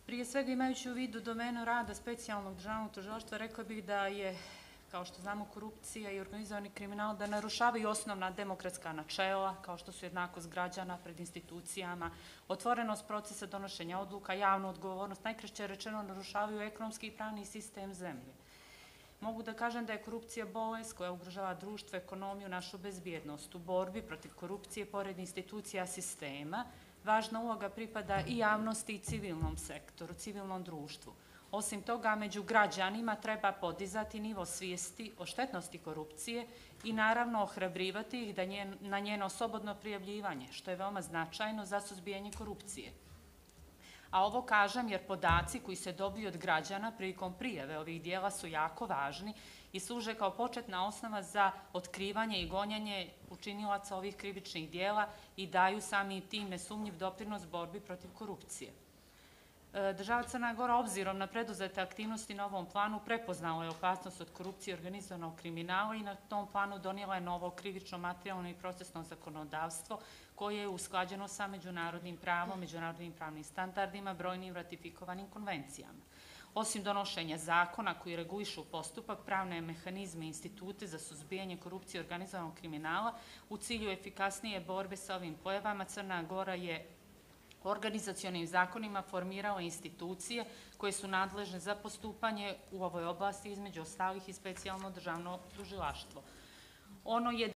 Prije svega, imajući u vidu domenu rada specijalnog državnog tužilaštva, rekla bih da je, kao što znamo, korupcija i organizovani kriminal da narušavaju osnovna demokratska načela, kao što su jednakost građana pred institucijama, otvorenost procesa donošenja odluka, javnu odgovornost, najkraće rečeno narušavaju ekonomski i pravni sistem zemlje. Mogu da kažem da je korupcija bolest koja ugrožava društvo, ekonomiju, našu bezbjednost. U borbi protiv korupcije, pored institucija sistema, važna uloga pripada i javnosti i civilnom sektoru, civilnom društvu. Osim toga, među građanima treba podizati nivo svijesti o štetnosti korupcije i naravno ohrabrivati ih na njeno slobodno prijavljivanje, što je veoma značajno za suzbijanje korupcije. A ovo kažem jer podaci koji se dobiju od građana prilikom prijave ovih dijela su jako važni i služe kao početna osnova za otkrivanje i gonjanje učinilaca ovih krivičnih dijela i daju sami tim nesumnjiv doprinos borbi protiv korupcije. Država Crna Gora, obzirom na preduzete aktivnosti na ovom planu, prepoznala je opasnost od korupcije i organizovanog kriminala i na tom planu donijela je novo krivično, materijalno i procesno zakonodavstvo koje je usklađeno sa međunarodnim pravom, međunarodnim pravnim standardima, brojnim ratifikovanim konvencijama. Osim donošenja zakona koji regulišu postupak, pravne mehanizme i institute za suzbijanje korupcije i organizovanog kriminala, u cilju efikasnije borbe sa ovim pojavama, Crna Gora je organizacionim zakonima formirala institucije koje su nadležne za postupanje u ovoj oblasti, između ostalih i specijalno državno tužilaštvo. Ono je